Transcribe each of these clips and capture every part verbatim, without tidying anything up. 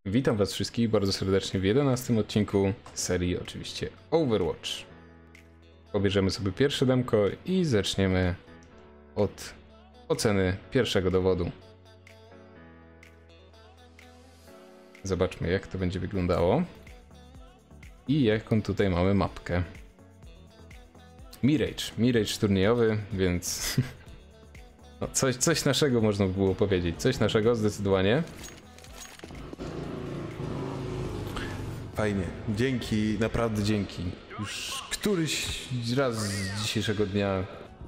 Witam was wszystkich bardzo serdecznie w jedenastym odcinku serii oczywiście Overwatch. Pobierzemy sobie pierwsze demko i zaczniemy od oceny pierwszego dowodu. Zobaczmy, jak to będzie wyglądało i jaką tutaj mamy mapkę. Mirage, Mirage turniejowy, więc no coś, coś naszego można by było powiedzieć, coś naszego zdecydowanie. Fajnie, dzięki, naprawdę dzięki. Już któryś raz z dzisiejszego dnia.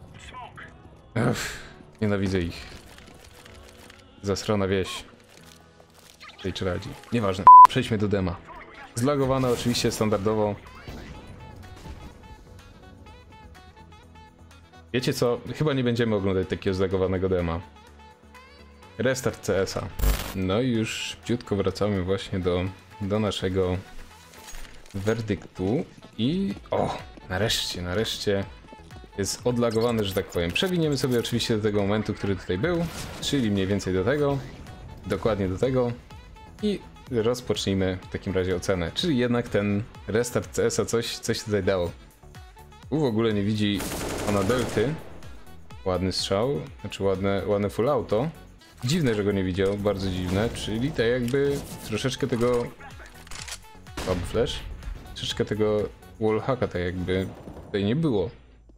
Uff, nienawidzę ich. Zasrana wieś. Tej czy radzi. Nieważne, przejdźmy do dema. Zlagowane oczywiście standardowo. Wiecie co? Chyba nie będziemy oglądać takiego zlagowanego dema. Restart C S a. No i już szybciutko wracamy właśnie do, do naszego werdyktu i o, nareszcie, nareszcie jest odlagowany, że tak powiem. Przewiniemy sobie oczywiście do tego momentu, który tutaj był, czyli mniej więcej do tego, dokładnie do tego i rozpocznijmy w takim razie ocenę. Czyli jednak ten restart C S a coś, coś tutaj dało. Tu w ogóle nie widzi ona delty. Ładny strzał, znaczy ładne, ładne full auto. Dziwne, że go nie widział, bardzo dziwne, czyli tak jakby troszeczkę tego... Słaby flash? Troszeczkę tego wallhacka tak jakby tutaj nie było.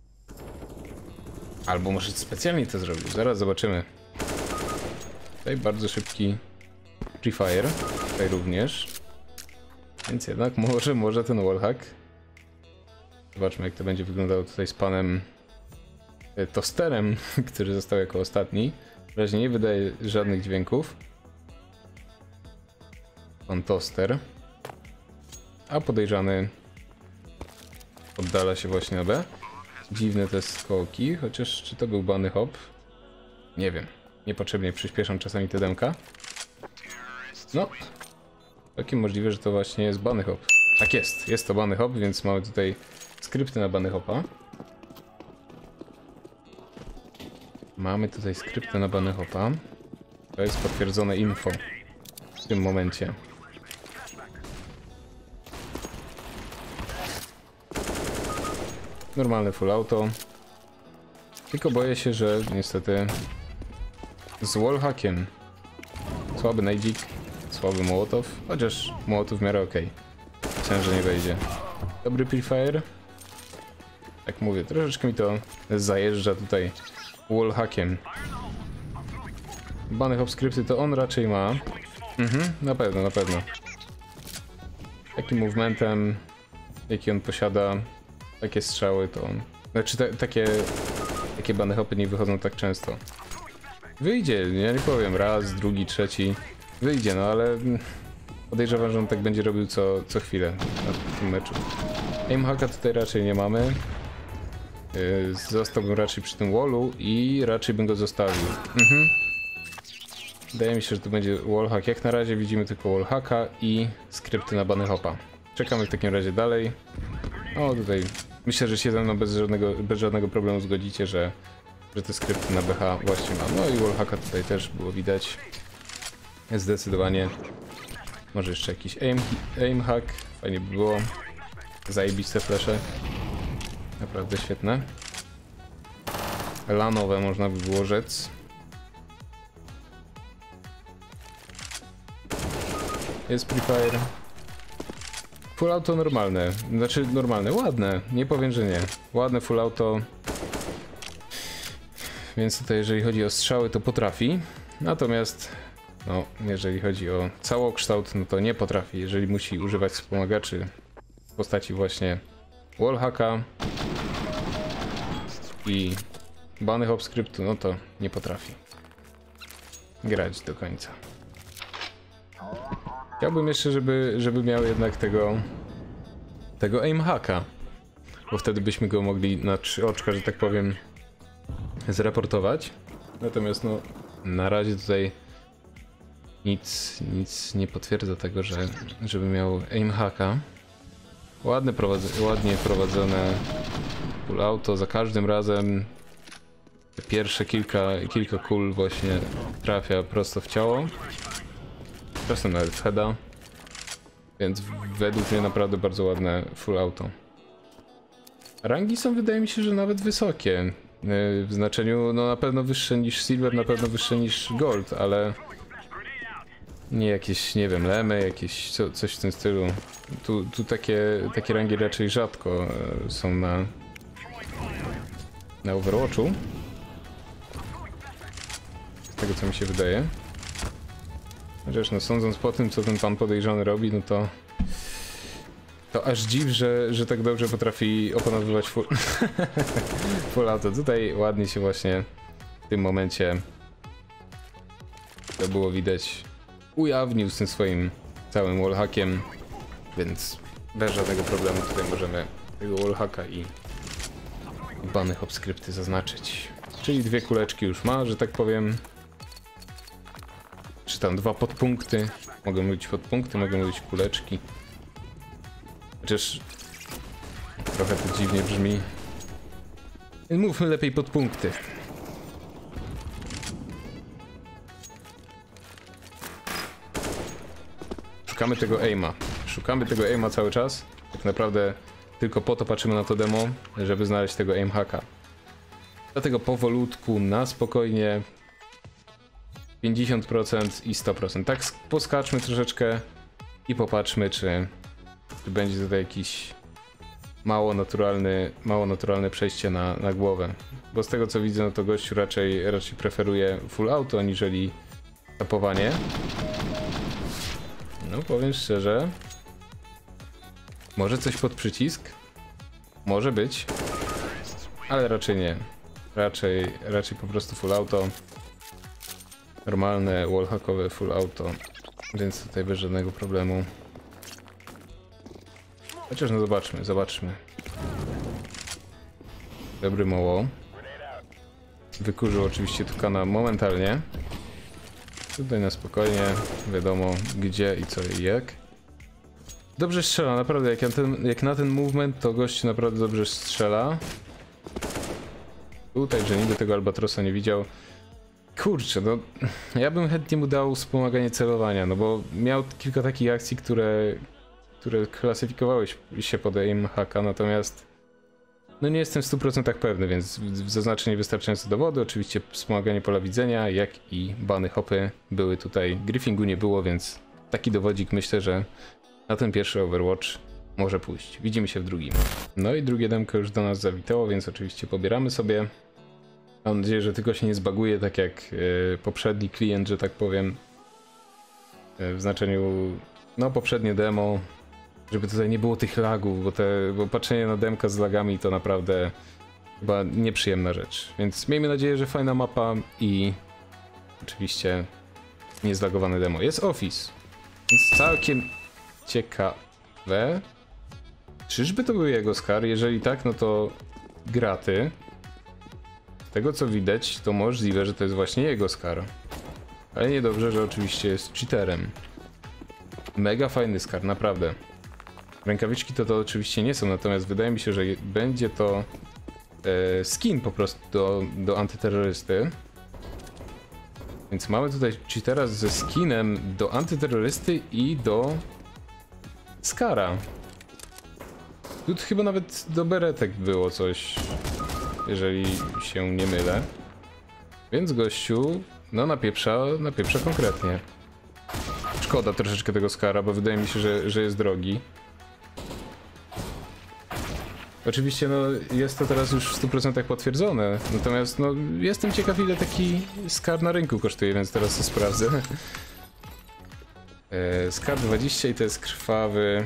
Albo może specjalnie to zrobił, zaraz zobaczymy. Tutaj bardzo szybki pre-fire, tutaj również. Więc jednak może, może ten wallhack. Zobaczmy, jak to będzie wyglądało tutaj z panem e, Tosterem, który został jako ostatni. W razie nie wydaje żadnych dźwięków. Pan Toster. A podejrzany oddala się właśnie na B. Dziwne te skoki, chociaż czy to był bunny hop? Nie wiem. Niepotrzebnie przyspieszam czasami te demka. No. Całkiem możliwe, że to właśnie jest bunny hop. Tak jest, jest to bunny hop, więc mamy tutaj skrypty na bunny hopa. Mamy tutaj skrypty na bunny hopa. To jest potwierdzone info w tym momencie. Normalne full auto. Tylko boję się, że niestety z wallhackiem. Słaby najdzik, słaby mołotow, chociaż mołotow w miarę ok. Myślałem, że nie wejdzie. Dobry pre-fire. Jak mówię, troszeczkę mi to zajeżdża tutaj wallhackiem. Bunny hop skrypty to on raczej ma. Mhm, na pewno, na pewno. Takim movementem, jaki on posiada, takie strzały to on... Znaczy ta, takie... Takie bunny hopy nie wychodzą tak często. Wyjdzie, ja nie powiem, raz, drugi, trzeci. Wyjdzie, no ale... Podejrzewam, że on tak będzie robił co, co chwilę na tym meczu. Aimhacka tutaj raczej nie mamy. Yy, zostałbym raczej przy tym wallu i raczej bym go zostawił. Mhm. Wydaje mi się, że to będzie wallhack. Jak na razie widzimy tylko wallhacka i skrypty na bunny hopa. Czekamy w takim razie dalej. O, tutaj myślę, że się ze mną bez żadnego, bez żadnego problemu zgodzicie, że, że te skrypty na B H właśnie mam. No i wallhacka tutaj też było widać. Zdecydowanie. Może jeszcze jakiś aim, aim hack. Fajnie by było. Zajebić te flesze. Naprawdę świetne. Lanowe można by było rzec. Jest pre-fire. Full auto normalne, znaczy normalne, ładne, nie powiem, że nie. Ładne full auto. Więc tutaj jeżeli chodzi o strzały, to potrafi. Natomiast, no, jeżeli chodzi o całokształt, no to nie potrafi. Jeżeli musi używać wspomagaczy w postaci właśnie wallhacka i bunny hop skryptu, no to nie potrafi grać do końca. Chciałbym jeszcze, żeby, żeby miał jednak tego tego aimhacka, bo wtedy byśmy go mogli na trzy oczka, że tak powiem, zreportować. Natomiast no, na razie tutaj nic, nic nie potwierdza tego, że żeby miał aimhacka. Ładne prowadz- ładnie prowadzone full auto, za każdym razem te pierwsze kilka, kilka kul właśnie trafia prosto w ciało. Czasem nawet w heada. Więc według mnie naprawdę bardzo ładne full auto. Rangi są, wydaje mi się, że nawet wysokie. W znaczeniu, no na pewno wyższe niż silver, na pewno wyższe niż gold, ale nie jakieś, nie wiem, lemy, jakieś co, coś w tym stylu. Tu, tu takie, takie rangi raczej rzadko są na, na Overwatchu. Z tego co mi się wydaje. Chociaż no sądząc po tym, co ten pan podejrzany robi, no to to aż dziw, że, że tak dobrze potrafi opanowywać full, full auto. Tutaj ładnie się właśnie w tym momencie, to było widać, ujawnił z tym swoim całym wallhackiem, więc bez żadnego problemu tutaj możemy tego wallhacka i, i bany hopskrypty zaznaczyć. Czyli dwie kuleczki już ma, że tak powiem. Czy tam dwa podpunkty. Mogą być podpunkty, mogą być kuleczki. Chociaż trochę to dziwnie brzmi. Mówmy lepiej podpunkty. Szukamy tego aima. Szukamy tego aima cały czas. Tak naprawdę tylko po to patrzymy na to demo, żeby znaleźć tego aim hacka. Dlatego powolutku, na spokojnie. pięćdziesiąt procent i sto procent. Tak poskaczmy troszeczkę i popatrzmy, czy, czy będzie tutaj jakiś mało naturalny, mało naturalne przejście na, na głowę. Bo z tego co widzę, no to gościu raczej, raczej preferuje full auto, aniżeli tapowanie. No powiem szczerze, może coś pod przycisk? Może być, ale raczej nie. Raczej, raczej po prostu full auto. Normalne, wallhackowe full auto, więc tutaj bez żadnego problemu. Chociaż no zobaczmy, zobaczmy. Dobry moło. Wykurzył oczywiście Tukana momentalnie. Tutaj na spokojnie, wiadomo gdzie i co i jak. Dobrze strzela, naprawdę, jak na ten, jak na ten movement, to gość naprawdę dobrze strzela. Tutaj, że nigdy tego Albatrosa nie widział. Kurczę, no ja bym chętnie mu dał wspomaganie celowania, no bo miał kilka takich akcji, które, które klasyfikowały się pod aim hacka, natomiast no nie jestem w stu procentach pewny, więc zaznaczę niewystarczające dowody, oczywiście wspomaganie pola widzenia, jak i bany hopy były tutaj, griffingu nie było, więc taki dowodzik myślę, że na ten pierwszy Overwatch może pójść. Widzimy się w drugim. No i drugie demko już do nas zawitało, więc oczywiście pobieramy sobie. Mam nadzieję, że tylko się nie zbaguje, tak jak yy, poprzedni klient, że tak powiem. Yy, w znaczeniu, no poprzednie demo, żeby tutaj nie było tych lagów, bo, te, bo patrzenie na demka z lagami to naprawdę chyba nieprzyjemna rzecz. Więc miejmy nadzieję, że fajna mapa i oczywiście niezlagowane demo. Jest Office, więc całkiem ciekawe. Czyżby to był jego Scar? Jeżeli tak, no to graty. Z tego co widać, to możliwe, że to jest właśnie jego Scar. Ale niedobrze, że oczywiście jest cheaterem. Mega fajny Scar, naprawdę. Rękawiczki to to oczywiście nie są, natomiast wydaje mi się, że będzie to e, skin po prostu do, do antyterrorysty. Więc mamy tutaj cheatera ze skinem do antyterrorysty i do Scara. Tu chyba nawet do beretek było coś, jeżeli się nie mylę. Więc gościu, no napieprza, napieprza konkretnie. Szkoda troszeczkę tego Scara, bo wydaje mi się, że, że jest drogi. Oczywiście no jest to teraz już w stu procentach potwierdzone, natomiast no jestem ciekaw, ile taki Scar na rynku kosztuje, więc teraz to sprawdzę. e, Scar dwadzieścia i to jest krwawy.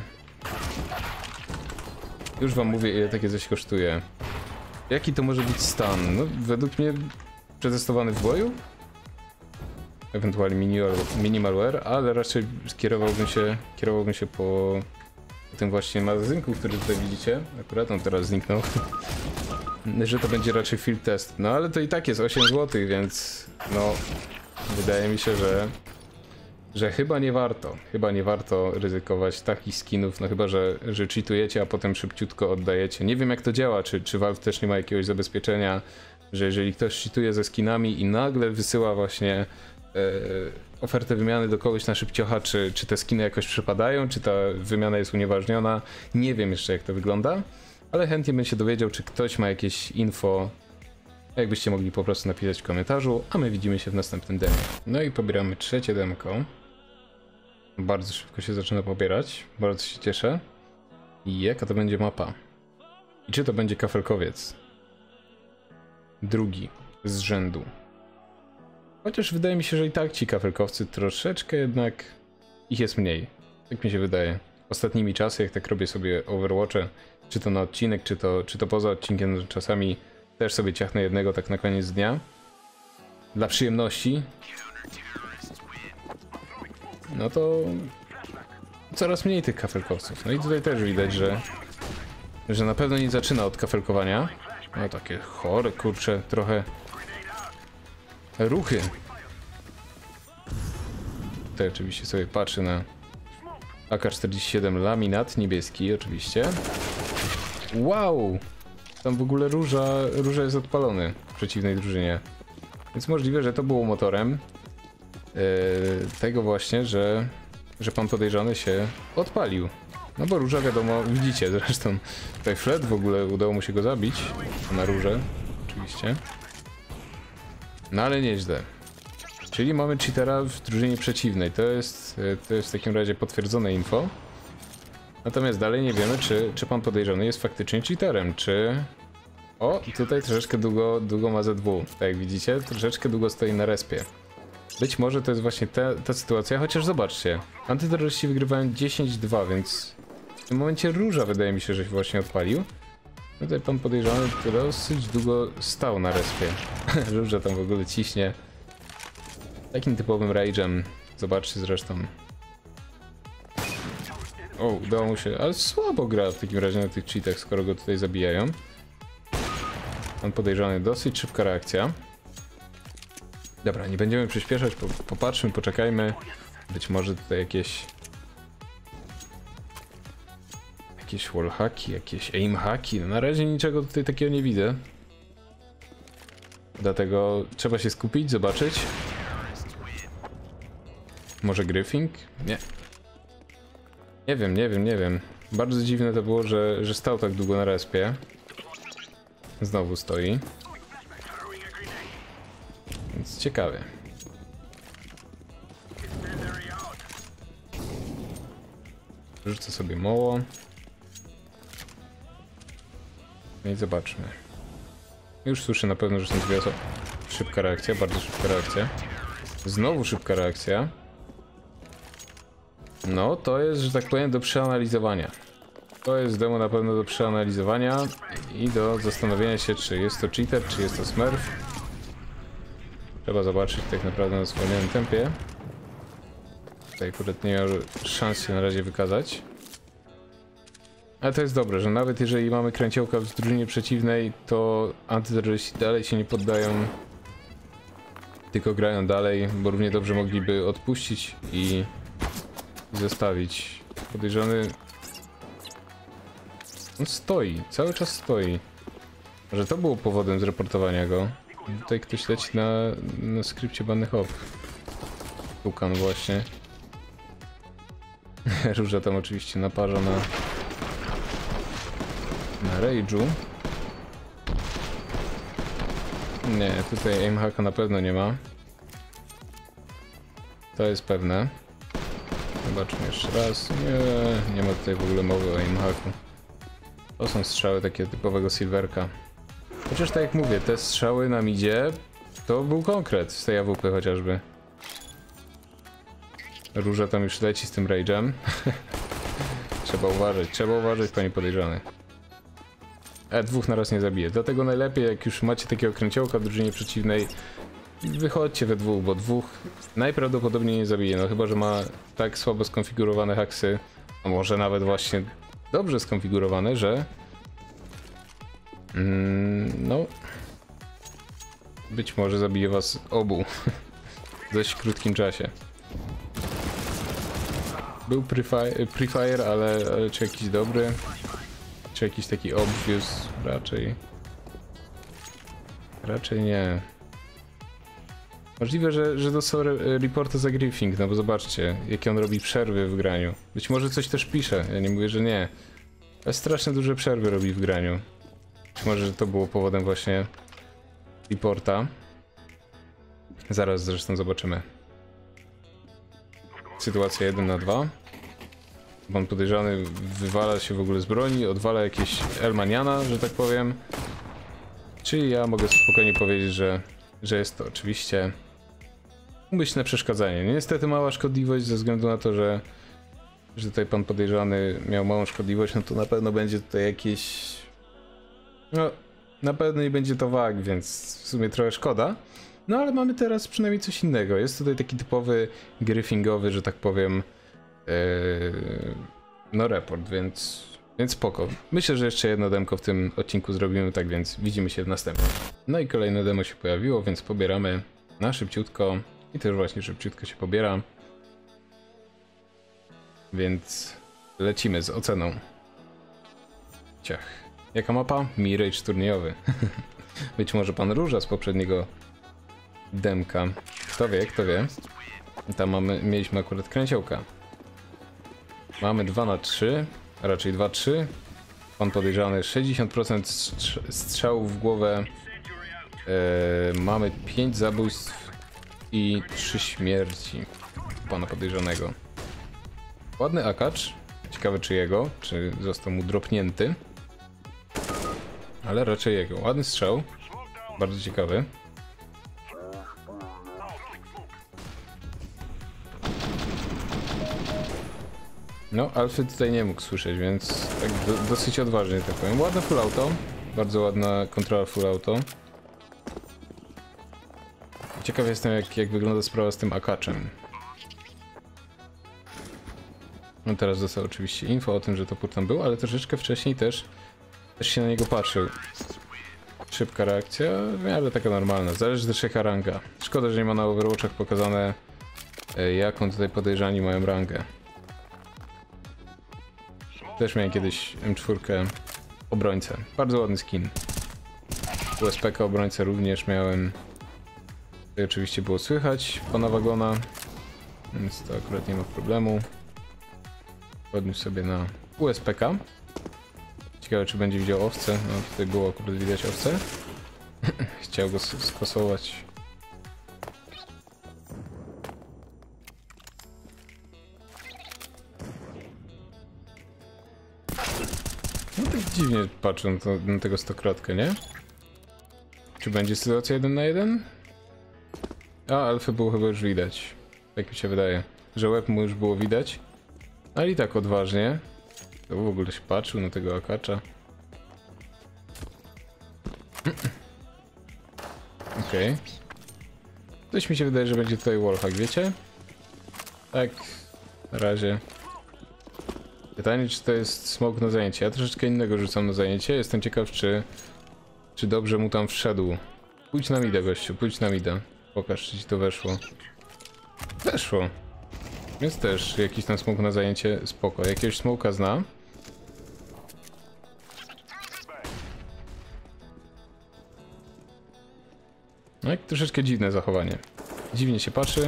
Już wam mówię, ile takie coś kosztuje. Jaki to może być stan? No według mnie przetestowany w boju? Ewentualnie minimal, minimalware, ale raczej skierowałbym się, kierowałbym się po tym właśnie magazynku, który tutaj widzicie. Akurat on teraz zniknął. Że to będzie raczej field test. No ale to i tak jest osiem złotych, więc no wydaje mi się, że że chyba nie warto. Chyba nie warto ryzykować takich skinów, no chyba, że, że cheatujecie, a potem szybciutko oddajecie. Nie wiem jak to działa, czy, czy Valve też nie ma jakiegoś zabezpieczenia, że jeżeli ktoś cheatuje ze skinami i nagle wysyła właśnie ofertę wymiany do kogoś na szybciocha, czy, czy te skiny jakoś przypadają, czy ta wymiana jest unieważniona. Nie wiem jeszcze jak to wygląda, ale chętnie bym się dowiedział, czy ktoś ma jakieś info. Jakbyście mogli po prostu napisać w komentarzu, a my widzimy się w następnym demie. No i pobieramy trzecie demko. Bardzo szybko się zaczyna pobierać, bardzo się cieszę. I jaka to będzie mapa? I czy to będzie kafelkowiec? Drugi z rzędu. Chociaż wydaje mi się, że i tak ci kafelkowcy troszeczkę jednak ich jest mniej. Tak mi się wydaje. Ostatnimi czasy, jak tak robię sobie Overwatche, czy to na odcinek, czy to, czy to poza odcinkiem, czasami też sobie ciachnę jednego tak na koniec dnia. Dla przyjemności. No to coraz mniej tych kafelkowców. No i tutaj też widać, że, że na pewno nie zaczyna od kafelkowania. No takie chore, kurcze, trochę ruchy. Tutaj oczywiście sobie patrzę na A K czterdzieści siedem laminat niebieski oczywiście. Wow! Tam w ogóle róża, róża jest odpalony w przeciwnej drużynie. Więc możliwe, że to było motorem yy, tego właśnie, że, że pan podejrzany się odpalił. No bo róża wiadomo, widzicie zresztą. Tutaj Flet w ogóle udało mu się go zabić. Na różę, oczywiście. No ale nieźle. Czyli mamy cheatera w drużynie przeciwnej. To jest, to jest w takim razie potwierdzone info. Natomiast dalej nie wiemy, czy, czy pan podejrzany jest faktycznie cheaterem, czy... O, tutaj troszeczkę długo, długo ma Z W. Tak jak widzicie, troszeczkę długo stoi na respie. Być może to jest właśnie ta, ta sytuacja, chociaż zobaczcie. Antyterroryści wygrywają dziesięć dwa, więc w tym momencie róża wydaje mi się, że się właśnie odpalił. Tutaj pan podejrzany dosyć długo stał na respie. Róża tam w ogóle ciśnie. Takim typowym rage'em. Zobaczcie zresztą. O, udało mu się, ale słabo gra w takim razie na tych cheatach, skoro go tutaj zabijają. Pan podejrzany, dosyć szybka reakcja. Dobra, nie będziemy przyspieszać, po, popatrzmy, poczekajmy. Być może tutaj jakieś... Jakieś wallhacki, jakieś aimhacki. No na razie niczego tutaj takiego nie widzę. Dlatego trzeba się skupić, zobaczyć. Może Griffing? Nie. Nie wiem, nie wiem, nie wiem. Bardzo dziwne to było, że, że stał tak długo na respie. Znowu stoi. Więc ciekawie. Rzucę sobie moło. No i zobaczmy. Już słyszę na pewno, że są dwie osoby. Szybka reakcja, bardzo szybka reakcja. Znowu szybka reakcja. No, to jest, że tak powiem, do przeanalizowania. To jest demo na pewno do przeanalizowania i do zastanowienia się, czy jest to cheater, czy jest to smurf. Trzeba zobaczyć tak naprawdę na zwolnionym tempie. Tutaj akurat nie miał szans się na razie wykazać. Ale to jest dobre, że nawet jeżeli mamy kręciołka w drużynie przeciwnej, to antyterroryści dalej się nie poddają. Tylko grają dalej, bo równie dobrze mogliby odpuścić i zostawić. Podejrzany... On stoi, cały czas stoi. Może to było powodem zreportowania go. Tutaj ktoś leci na, na skrypcie Bunny Hop. Tukan właśnie. Róża tam oczywiście naparza na... na rage'u. Nie, tutaj aimhacka na pewno nie ma. To jest pewne. Zobaczmy jeszcze raz. Nie, nie ma tutaj w ogóle mowy o aimhacku. To są strzały takie typowego silverka. Chociaż tak jak mówię, te strzały na midzie to był konkret z tej A W P chociażby. Róża tam już leci z tym rage'em. Trzeba uważać, trzeba uważać, panie podejrzany. E, dwóch naraz nie zabije. Dlatego najlepiej, jak już macie takiego kręciołka w drużynie przeciwnej, wychodźcie we dwóch, bo dwóch najprawdopodobniej nie zabije. No chyba, że ma tak słabo skonfigurowane haksy, a może nawet właśnie dobrze skonfigurowane, że mm, no być może zabije was obu w dość krótkim czasie. Był prefire, prefire ale, ale czy jakiś dobry? Czy jakiś taki obvious? Raczej raczej nie. Możliwe, że, że dostał re reporta za griefing, no bo zobaczcie, jakie on robi przerwy w graniu. Być może coś też pisze, ja nie mówię, że nie. Ale strasznie duże przerwy robi w graniu. Być może, że to było powodem właśnie reporta. Zaraz zresztą zobaczymy. Sytuacja jeden na dwa. Pan podejrzany wywala się w ogóle z broni, odwala jakieś Elmaniana, że tak powiem. Czyli ja mogę spokojnie powiedzieć, że, że jest to oczywiście umyślne przeszkadzanie. Niestety mała szkodliwość ze względu na to, że, że tutaj pan podejrzany miał małą szkodliwość, no to na pewno będzie tutaj jakieś... No, na pewno nie będzie to wag, więc w sumie trochę szkoda. No ale mamy teraz przynajmniej coś innego. Jest tutaj taki typowy griefingowy, że tak powiem, yy, no report, więc, więc spoko. Myślę, że jeszcze jedno demko w tym odcinku zrobimy, tak więc widzimy się w następnym. No i kolejne demo się pojawiło, więc pobieramy na szybciutko i też właśnie szybciutko się pobiera. Więc lecimy z oceną. Ciach. Jaka mapa? Mirage turniejowy. Być może pan Róża z poprzedniego demka. Kto wie, kto wie. Tam mamy, mieliśmy akurat kręciołka. Mamy dwa na trzy, a raczej dwa trzy. Pan podejrzany sześćdziesiąt procent strzałów w głowę. Eee, mamy pięć zabójstw i trzy śmierci pana podejrzanego. Ładny akacz. Ciekawe czy jego, czy został mu dropnięty. Ale raczej jego. Ładny strzał. Bardzo ciekawy. No, Alfy tutaj nie mógł słyszeć, więc tak do, dosyć odważnie, tak powiem. Ładne full auto. Bardzo ładna kontrola full auto. Ciekaw jestem, jak, jak wygląda sprawa z tym akaczem. No teraz dostał oczywiście info o tym, że topór tam był, ale troszeczkę wcześniej też, też się na niego patrzył. Szybka reakcja, w miarę taka normalna. Zależy też jaka ranga. Szkoda, że nie ma na Overwatchach pokazane, jaką tutaj podejrzani mają rangę. Też miałem kiedyś M cztery obrońcę. Bardzo ładny skin. U S P K obrońcę również miałem. Tutaj oczywiście było słychać pana Wagona, więc to akurat nie ma problemu. Podniósł sobie na U S P K. Ciekawe czy będzie widział owce. No tutaj było akurat widać owce. Chciał go skosować. No tak dziwnie patrzę na, to, na tego stokrotkę, nie? Czy będzie sytuacja jeden na jeden? A, Alfy było chyba już widać. Tak mi się wydaje. Że łeb mu już było widać. Ale i tak odważnie. To w ogóle się patrzył na tego akacza. Okej. Okay. Coś mi się wydaje, że będzie tutaj wallhack, wiecie? Tak, na razie. Pytanie, czy to jest smoke na zajęcie. Ja troszeczkę innego rzucam na zajęcie. Jestem ciekaw, czy, czy dobrze mu tam wszedł. Pójdź na mida, gościu, pójdź na mida. Pokaż, czy ci to weszło. Weszło. Więc też jakiś tam smoke na zajęcie, spoko. Jakiegoś smoka zna. No i troszeczkę dziwne zachowanie. Dziwnie się patrzy.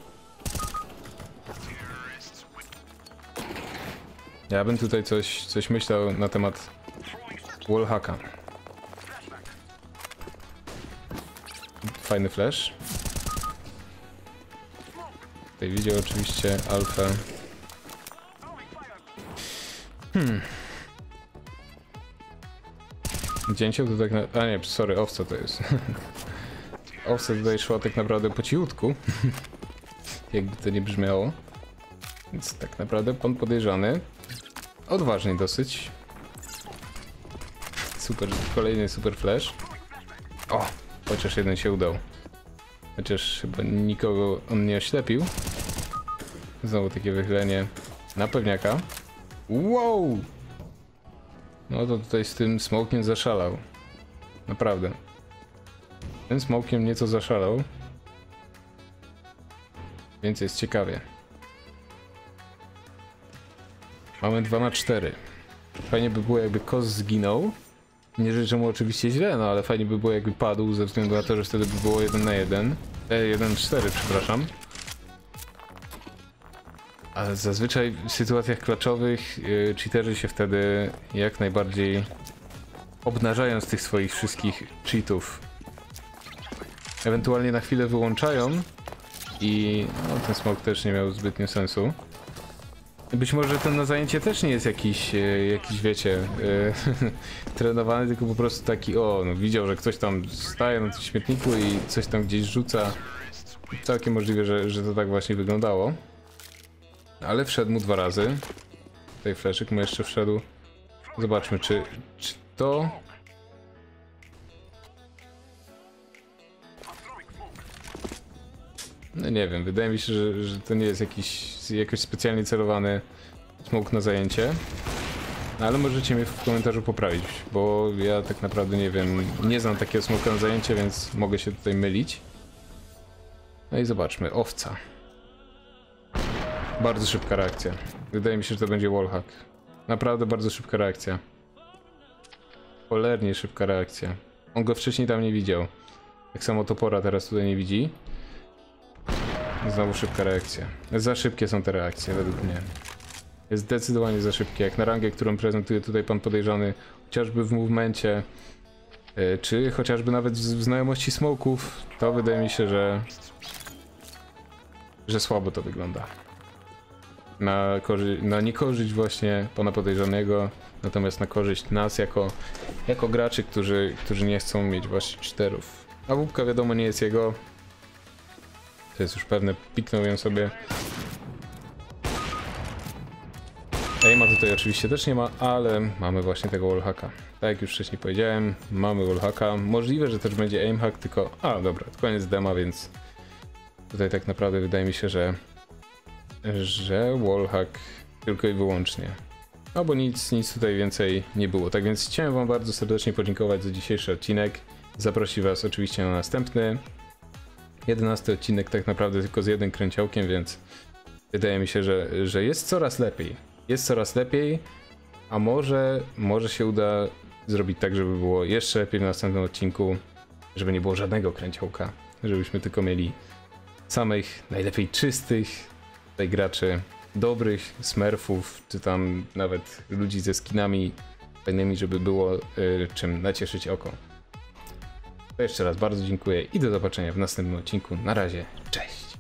Ja bym tutaj coś, coś myślał na temat wallhacka. Fajny flash. Tutaj widział oczywiście alfę. Hmm. Dzięcioł to tak na... A nie, sorry, owca to jest. Owca tutaj szła tak naprawdę po cichutku. Jakby to nie brzmiało. Więc tak naprawdę pan podejrzany. Odważnie dosyć. Super, kolejny super flash. O, chociaż jeden się udał. Chociaż chyba nikogo on nie oślepił. Znowu takie wychylenie na pewniaka. Wow! No to tutaj z tym smokiem zaszalał. Naprawdę. Tym smokiem nieco zaszalał. Więc jest ciekawie. Mamy dwa na cztery. Fajnie by było jakby Kos zginął. Nie życzę mu oczywiście źle, no ale fajnie by było jakby padł ze względu na to, że wtedy by było jeden na jeden. E jeden cztery, przepraszam. Ale zazwyczaj w sytuacjach klaczowych yy, cheaterzy się wtedy jak najbardziej obnażają z tych swoich wszystkich cheatów. Ewentualnie na chwilę wyłączają i no, ten smoke też nie miał zbytnio sensu. Być może ten na zajęcie też nie jest jakiś, yy, jakiś wiecie, yy, trenowany, tylko po prostu taki, o, no widział, że ktoś tam staje na tym śmietniku i coś tam gdzieś rzuca. Całkiem możliwe, że, że to tak właśnie wyglądało. Ale wszedł mu dwa razy. Tutaj fleszyk mu jeszcze wszedł. Zobaczmy, czy, czy to... No nie wiem, wydaje mi się, że, że to nie jest jakiś jakoś specjalnie celowany smoke na zajęcie. No, ale możecie mnie w komentarzu poprawić, bo ja tak naprawdę nie wiem, nie znam takiego smoka na zajęcie, więc mogę się tutaj mylić. No i zobaczmy, owca. Bardzo szybka reakcja. Wydaje mi się, że to będzie wallhack. Naprawdę bardzo szybka reakcja. Cholernie szybka reakcja. On go wcześniej tam nie widział. Tak samo topora teraz tutaj nie widzi. Znowu szybka reakcja. Za szybkie są te reakcje według mnie. Jest zdecydowanie za szybkie. Jak na rangę, którą prezentuje tutaj pan podejrzany, chociażby w movemencie, czy chociażby nawet w znajomości smoków, to wydaje mi się, że że słabo to wygląda. Na, na niekorzyść właśnie pana podejrzanego, natomiast na korzyść nas jako, jako graczy, którzy, którzy nie chcą mieć właśnie cheaterów. A łupka wiadomo nie jest jego. To jest już pewne, piknął ją sobie. Aima tutaj oczywiście też nie ma, ale mamy właśnie tego wallhacka. Tak jak już wcześniej powiedziałem, mamy wallhacka. Możliwe, że też będzie aimhack, tylko... A dobra, to koniec dema, więc tutaj tak naprawdę wydaje mi się, że że wallhack tylko i wyłącznie. No bo nic, nic tutaj więcej nie było. Tak więc chciałem wam bardzo serdecznie podziękować za dzisiejszy odcinek. Zaprosić was oczywiście na następny. jedenasty odcinek tak naprawdę tylko z jednym kręciołkiem, więc wydaje mi się, że, że jest coraz lepiej. Jest coraz lepiej, a może, może się uda zrobić tak, żeby było jeszcze lepiej w następnym odcinku, żeby nie było żadnego kręciołka, żebyśmy tylko mieli samych najlepiej czystych tutaj graczy, dobrych smurfów, czy tam nawet ludzi ze skinami fajnymi, żeby było y, czym nacieszyć oko. To jeszcze raz bardzo dziękuję i do zobaczenia w następnym odcinku. Na razie, cześć!